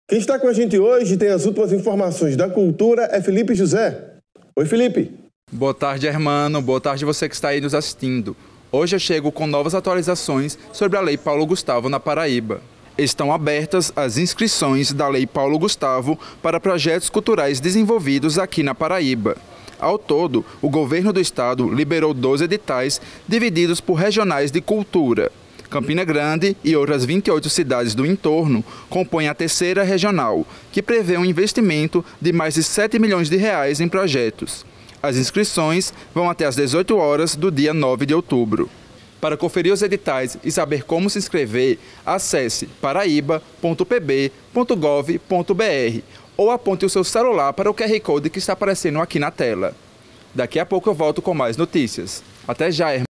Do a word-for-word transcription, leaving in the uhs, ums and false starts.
Quem está com a gente hoje tem as últimas informações da cultura é Felipe José. Oi, Felipe. Boa tarde, Hermano. Boa tarde você que está aí nos assistindo. Hoje eu chego com novas atualizações sobre a Lei Paulo Gustavo na Paraíba. Estão abertas as inscrições da Lei Paulo Gustavo para projetos culturais desenvolvidos aqui na Paraíba. Ao todo, o governo do estado liberou doze editais divididos por regionais de cultura. Campina Grande e outras vinte e oito cidades do entorno compõem a terceira regional, que prevê um investimento de mais de sete milhões de reais em projetos. As inscrições vão até às dezoito horas do dia nove de outubro. Para conferir os editais e saber como se inscrever, acesse paraíba ponto p b ponto gov ponto b r ou aponte o seu celular para o Q R Code que está aparecendo aqui na tela. Daqui a pouco eu volto com mais notícias. Até já, irmão.